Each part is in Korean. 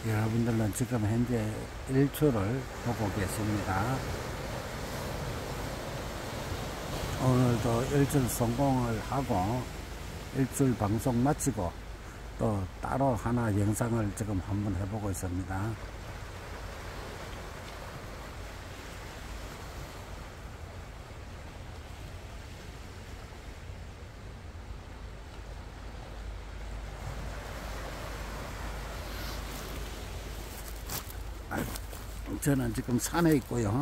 여러분들은 지금 현재 일출을 보고 계십니다. 오늘도 일출 성공을 하고 일출 방송 마치고 또 따로 하나 영상을 지금 한번 해보고 있습니다. 저는 지금 산에 있고요.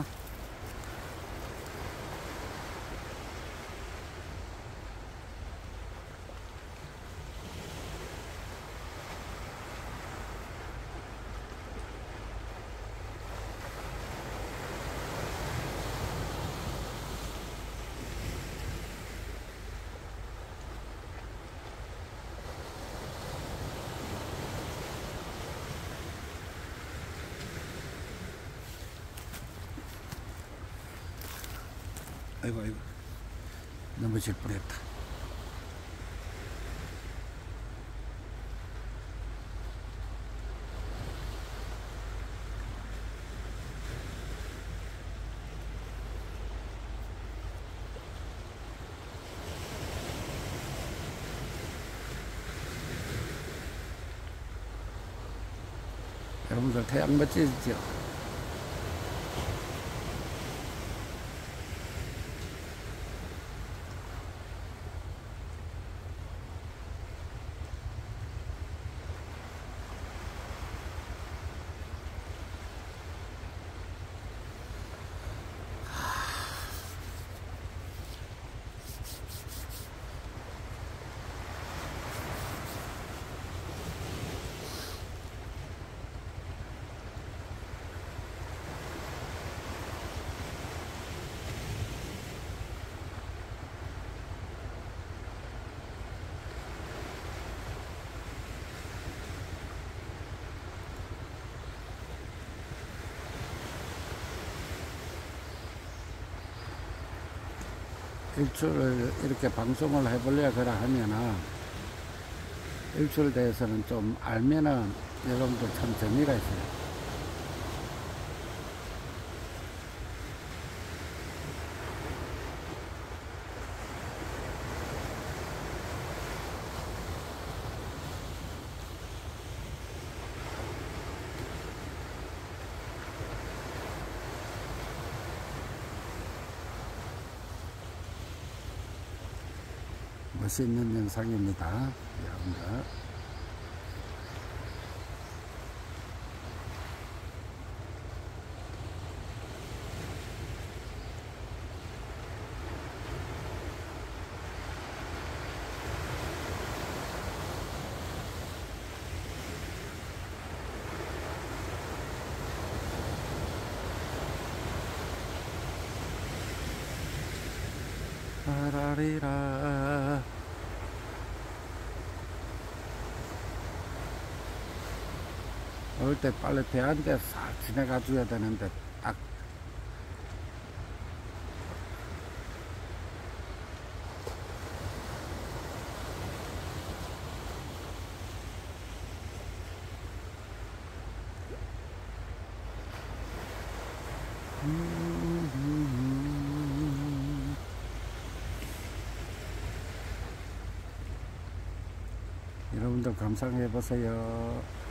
아이고 넘어질 뻔했다. 여러분들 태양 멋지죠? 일출을 이렇게 방송을 해보려 그래 하면은 일출에 대해서는 좀 알면은 여러분들 참 재미가 있어요. 멋있는 영상입니다, 여러분들. 라리라. 올 때 빨리 배한테 싹 지나가 줘야 되는데 딱 여러분들 감상해 보세요.